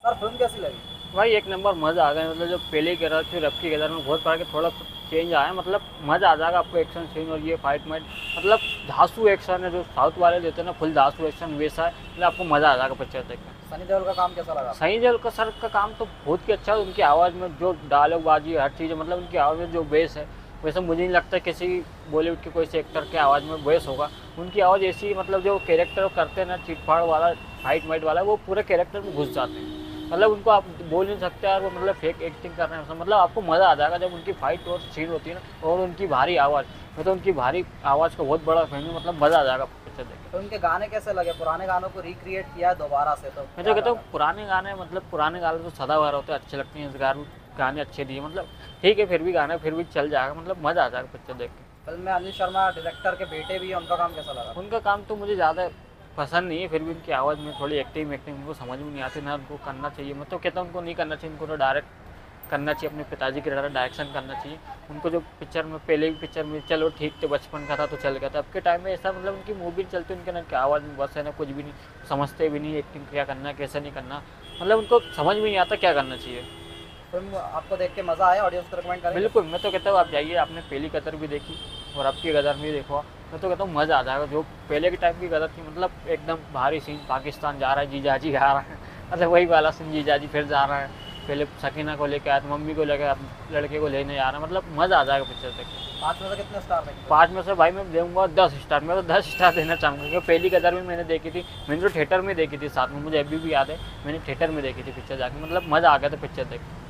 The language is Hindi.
सर फिल्म कैसी लगी? भाई एक नंबर मज़ा आ गया। मतलब जो पहले की रहा फिर अब की कदर में बहुत फर्क है, थोड़ा चेंज आया। मतलब मज़ा आ जाएगा आपको एक्शन सीन और ये फाइट माइट। मतलब धांसू एक्शन है जो साउथ वाले देते हैं ना, फुल धांसू एक्शन वैसा है। मतलब आपको मज़ा आ जाएगा पिक्चर देख कर। सनी देओल का काम कैसा लगा? सनी देओल का सर का काम तो बहुत ही अच्छा है। उनकी आवाज़ में जो डायलॉग बाजी हर चीज़ है, मतलब उनकी आवाज़ में जो बेस है वैसे मुझे नहीं लगता किसी बॉलीवुड के कोई से एक्टर के आवाज़ में बेस होगा। उनकी आवाज़ ऐसी, मतलब जो कैरेक्टर करते हैं ना चिटफाड़ वाला फाइट माइट वाला, वो पूरे कैरेक्टर में घुस जाते हैं। मतलब उनको आप बोल नहीं सकते यार वो मतलब फेक एक्टिंग कर रहे हैं। मतलब आपको मज़ा आ जाएगा जब उनकी फाइट और सीन होती है ना, और उनकी भारी आवाज़। मैं तो उनकी भारी आवाज़ का बहुत बड़ा फैन हूँ। मतलब मज़ा आ जाएगा पिक्चर देख तो उनके गाने कैसे लगे? पुराने गानों को रिक्रिएट किया है दोबारा से, तो मैं तो क्या कहता हूँ लगा? पुराने गाने, मतलब पुराने गाने तो सदाबहार होते हैं, अच्छे लगते हैं। इस गाने अच्छे दिए, मतलब ठीक है, फिर भी गाना फिर भी चल जाएगा। मतलब मज़ा आ जाएगा पिक्चर देख के। फिल्म में अनिल शर्मा डायरेक्टर के बेटे भी हैं, उनका काम कैसा लगा? उनका काम तो मुझे ज़्यादा पसंद नहीं है, फिर भी उनकी आवाज़ में थोड़ी एक्टिंग उनको समझ में नहीं आती ना, उनको करना चाहिए। मैं तो कहता हूँ उनको नहीं करना चाहिए, उनको तो डायरेक्ट करना चाहिए, अपने पिताजी की तरह डायरेक्शन करना चाहिए उनको। जो पिक्चर में पहले भी पिक्चर में चलो ठीक थे, बचपन का था तो चल गया था। अब के टाइम में ऐसा मतलब उनकी मूवी चलती, उनके ना की आवाज़ में बस है ना, कुछ भी नहीं समझते भी नहीं एक्टिंग क्या करना है कैसे नहीं करना। मतलब उनको समझ में नहीं आता क्या करना चाहिए। फिल्म आपको देख के मज़ा आया? ऑडियंस को रिकमेंड करेंगे? बिल्कुल, मैं तो कहता हूँ आप जाइए, आपने पहली कतर भी देखी और अब की गदर भी देखो। मैं तो कहता हूँ मज़ा आ जाएगा। जो पहले के टाइम की गदर थी, मतलब एकदम भारी सीन, पाकिस्तान जा रहा है, जीजाजी आ रहा है, मतलब वही वाला सीन, जीजाजी फिर जा रहा है। पहले सकीना को लेकर आया था, मम्मी को लेकर लड़के को लेने जा रहा है। मतलब मज़ा आ जाएगा पिक्चर देख के। 5 में से कितने स्टार देंगे? 5 में से भाई मैं दूंगा 10 स्टार। मैं तो 10 स्टार देना चाहूँगा, क्योंकि पहली कदर भी मैंने देखी थी। मैंने तो थिएटर में देखी थी साथ में, मुझे अभी भी याद है मैंने थिएटर में देखी थी पिक्चर जाके। मतलब मज़ा आ गया था पिक्चर देख के।